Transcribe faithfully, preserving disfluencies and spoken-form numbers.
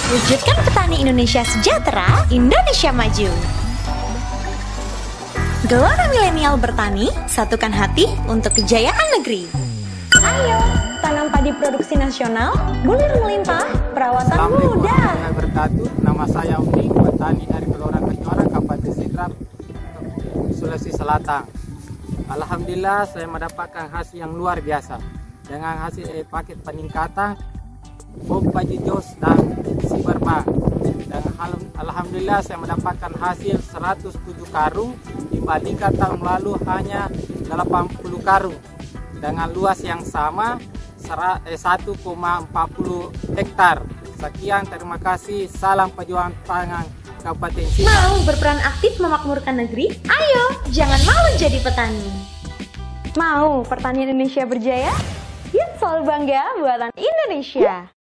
Wujudkan petani Indonesia sejahtera, Indonesia maju. Gelora Milenial Bertani, satukan hati untuk kejayaan negeri. Ayo, tanam padi produksi nasional, bulir melimpah, perawatan Assalamualaikum mudah. warahmatullahi wabarakatuh. Nama saya Unik, petani dari Gelora Kejuaraan Kabupaten Sidrap, Sulawesi Selatan. Alhamdulillah saya mendapatkan hasil yang luar biasa dengan hasil eh, paket peningkatan pompa jos dan siberbank. Dan al- alhamdulillah saya mendapatkan hasil seratus tujuh karung dibandingkan tahun lalu hanya delapan puluh karung dengan luas yang sama sera- eh, satu koma empat puluh hektar. Sekian, terima kasih. Salam perjuangan pangan Kabupaten Sidrap. Mau berperan aktif memakmurkan negeri? Ayo, jangan malu jadi petani. Mau pertanian Indonesia berjaya? Yuk selalu bangga buatan Indonesia.